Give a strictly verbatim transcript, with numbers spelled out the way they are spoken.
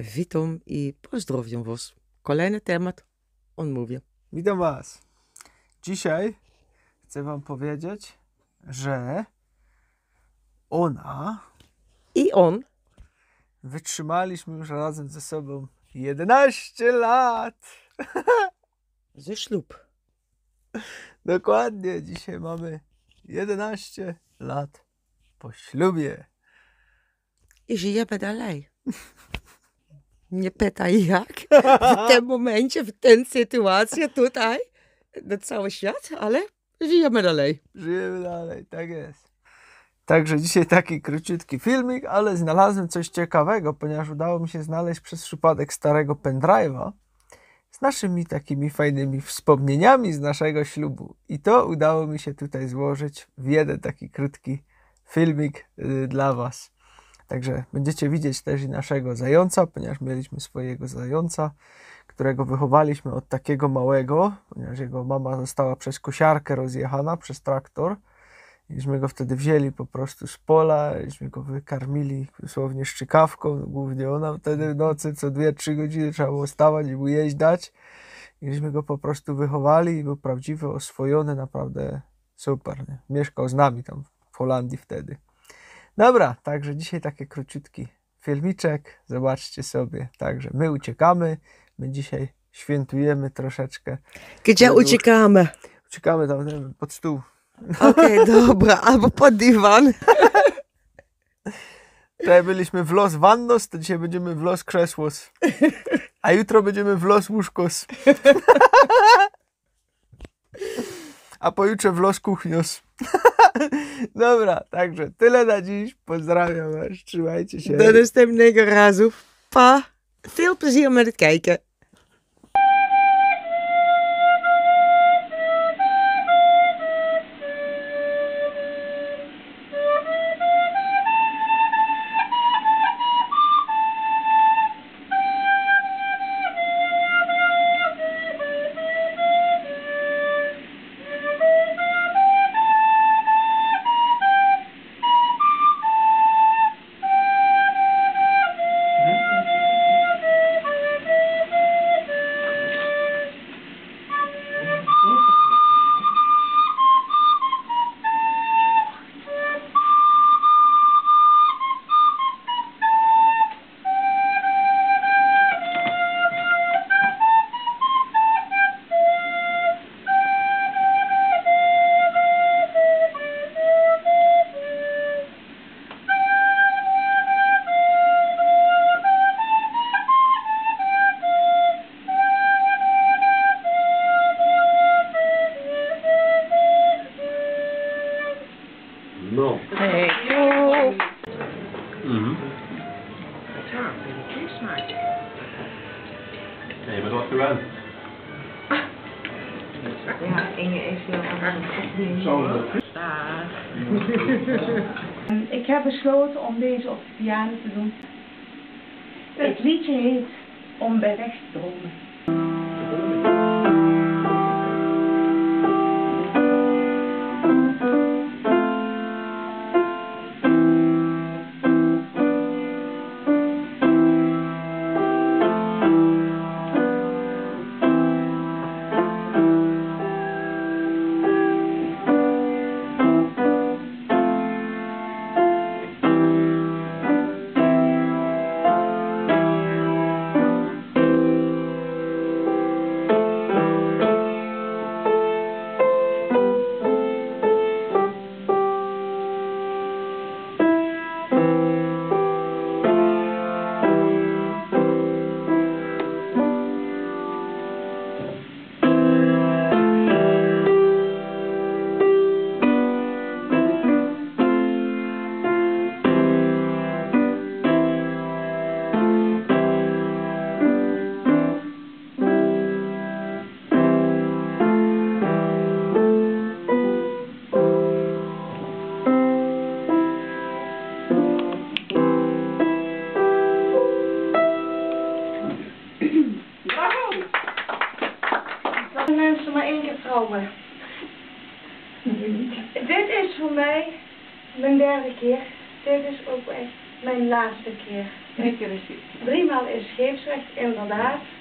Witam i pozdrowiam was. Kolejny temat odmówię. Witam was. Dzisiaj chcę wam powiedzieć, że ona I on wytrzymaliśmy już razem ze sobą jedenaście lat. ze ślub. Dokładnie, dzisiaj mamy jedenaście lat po ślubie. I żyjemy dalej. Nie pytaj jak, w tym momencie, w tej sytuacji tutaj, na cały świat, ale żyjemy dalej. Żyjemy dalej, tak jest. Także dzisiaj taki króciutki filmik, ale znalazłem coś ciekawego, ponieważ udało mi się znaleźć przez przypadek starego pendrive'a z naszymi takimi fajnymi wspomnieniami z naszego ślubu. I to udało mi się tutaj złożyć w jeden taki krótki filmik yy, dla was. Także będziecie widzieć też i naszego zająca, ponieważ mieliśmy swojego zająca, którego wychowaliśmy od takiego małego, ponieważ jego mama została przez kosiarkę rozjechana, przez traktor. Iśmy go wtedy wzięli po prostu z pola, iśmy go wykarmili dosłownie szczykawką, głównie ona wtedy w nocy co dwie trzy godziny trzeba było stawać i mu jeść dać. Iśmy go po prostu wychowali i był prawdziwy, oswojony, naprawdę super. Nie? Mieszkał z nami tam w Holandii wtedy. Dobra, także dzisiaj taki króciutki filmiczek, zobaczcie sobie. Także my uciekamy, my dzisiaj świętujemy troszeczkę. Gdzie uciekamy? Uciekamy tam nie wiem, pod stół. Okej, okay, dobra, albo pod dywan. Tutaj byliśmy w Los Vannos, to dzisiaj będziemy w Los Krzesłos. A jutro będziemy w Los Łóżkos. A pojutrze w Los Kuchnios. Dobra, także tyle na dziś. Pozdrawiam was, trzymajcie się. Do następnego razu. Pa. Veel plezier met het kijken. No. Hey. Oh. Mhm. Ja, ben ik kunstmaak. Nee, maar wat gedaan? Ja, Inge is heel erg Zo. Dag. Ik heb besloten om deze op de piano te doen. Het liedje heet Om bij weg te dromen. Mensen maar één keer trouwen. Dit is voor mij mijn derde keer. Dit is ook echt mijn laatste keer. Drie keer is het. Driemaal in scheepsrecht, inderdaad.